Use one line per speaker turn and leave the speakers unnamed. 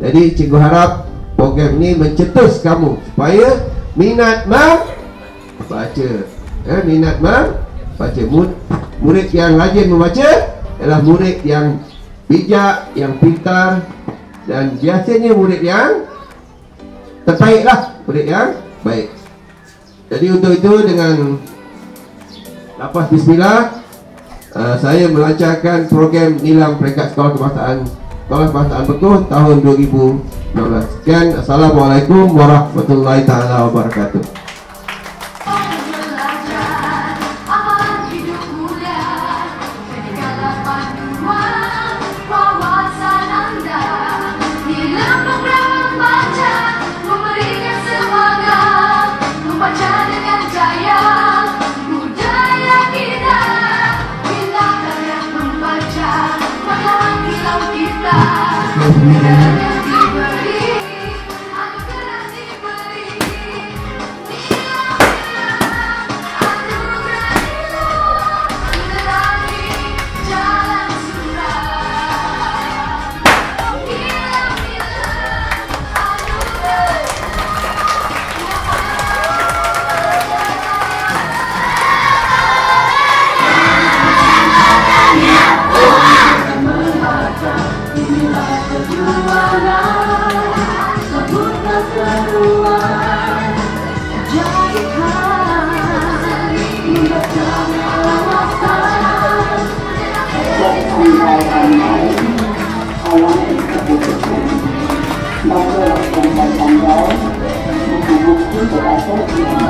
Jadi cikgu harap program ini mencetus kamu supaya minat membaca. Minat membaca. Murid yang rajin membaca adalah murid yang bijak, yang pintar, dan biasanya murid yang terbaik lah, murid yang baik. Jadi untuk itu dengan lapas bismillah, saya melancarkan program nilam peringkat sekolah kebangsaan Bekuh tahun 2016. Sekian, Assalamualaikum warahmatullahi taala wabarakatuh.
Buku-buku berasal dari